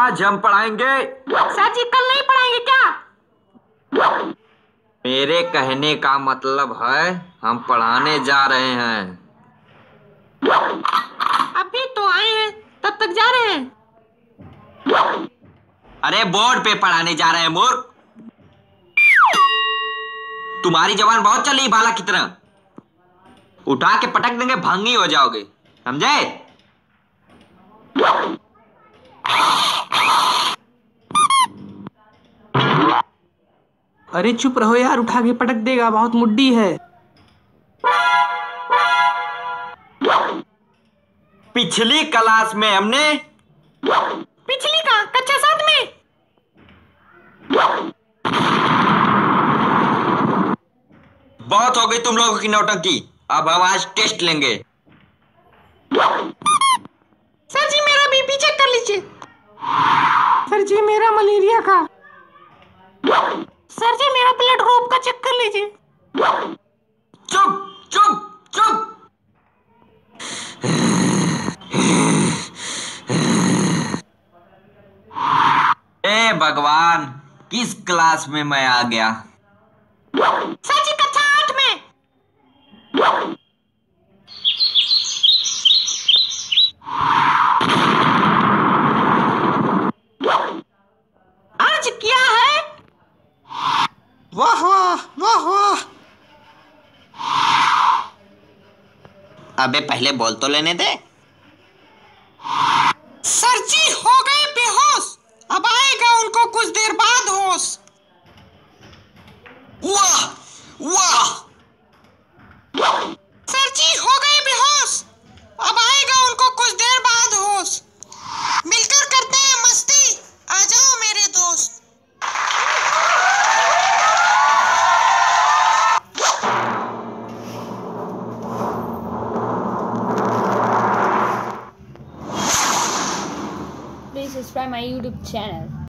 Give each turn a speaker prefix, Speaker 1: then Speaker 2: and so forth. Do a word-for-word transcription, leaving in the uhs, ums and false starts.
Speaker 1: आज हम पढ़ाएंगे।
Speaker 2: सर जी कल नहीं पढ़ाएंगे क्या?
Speaker 1: मेरे कहने का मतलब है हम पढ़ाने जा रहे हैं।
Speaker 2: अभी तो आए हैं, तब तक जा रहे हैं।
Speaker 1: अरे बोर्ड पे पढ़ाने जा रहे हैं मूर्ख। तुम्हारी जबान बहुत चली भाला की तरह। उठा के पटक देंगे, भंगी हो जाओगे, समझे?
Speaker 3: अरे चुप रहो यार, उठा के पटक देगा, बहुत मुड्डी है।
Speaker 1: पिछली क्लास में हमने
Speaker 2: पिछली का कक्षा सात में।
Speaker 1: बहुत हो गई तुम लोगों की नौटंकी। अब हम आज टेस्ट लेंगे।
Speaker 2: सर जी मेरा बीपी चेक कर लीजिए।
Speaker 3: सर जी मेरा मलेरिया का।
Speaker 2: सर जी मेरा ब्लड ग्रुप का चेक कर लीजिए।
Speaker 1: चुप चुप चुप। ए भगवान, किस क्लास में मैं आ गया?
Speaker 2: सर जी कक्षा आठ में। आज क्या है?
Speaker 3: वाह वाह वाह वाह।
Speaker 1: अबे पहले बोल तो लेने दे।
Speaker 2: सर जी हो गए बेहोश, अब आएगा उनको कुछ देर बाद होश।
Speaker 1: वाह वाह।
Speaker 2: सर जी हो गए बेहोश, अब आएगा उनको कुछ देर बाद होश। मिलकर करते हैं मस्ती, आ जाओ मेरे दोस्त।
Speaker 4: Please subscribe my YouTube channel.